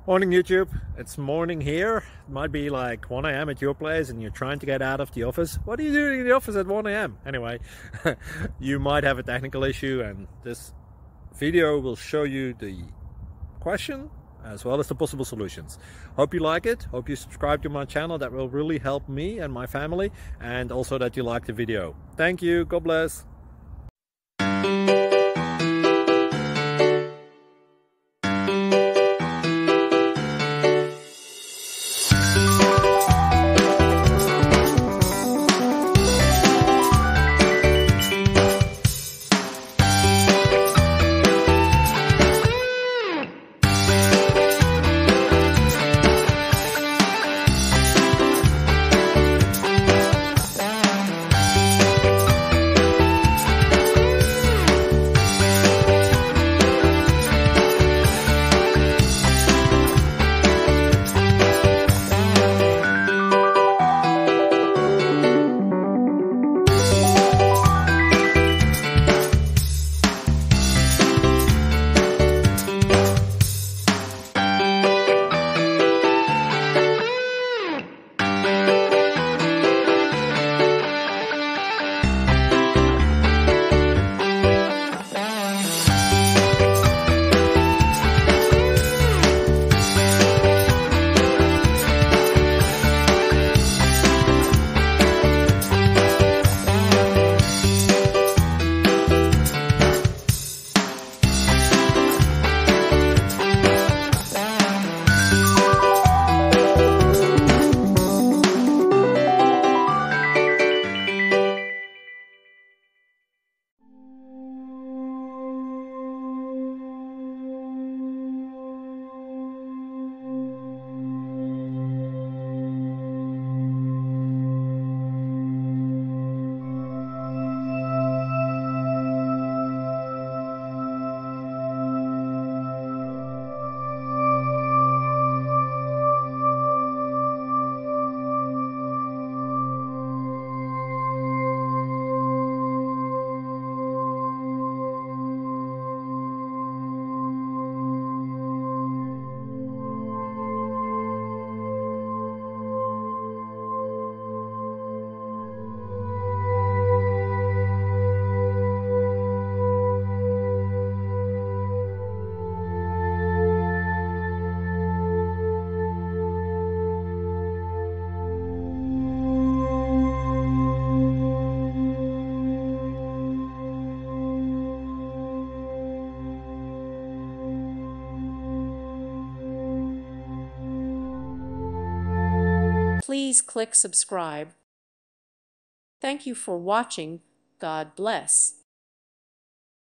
Morning YouTube, it's morning here. It might be like 1 a.m. at your place and you're trying to get out of the office. What are you doing in the office at 1 a.m.? Anyway, you might have a technical issue and this video will show you the question as well as the possible solutions. Hope you like it, hope you subscribe to my channel. That will really help me and my family, and also that you like the video. Thank you, God bless. Please click subscribe. Thank you for watching. God bless.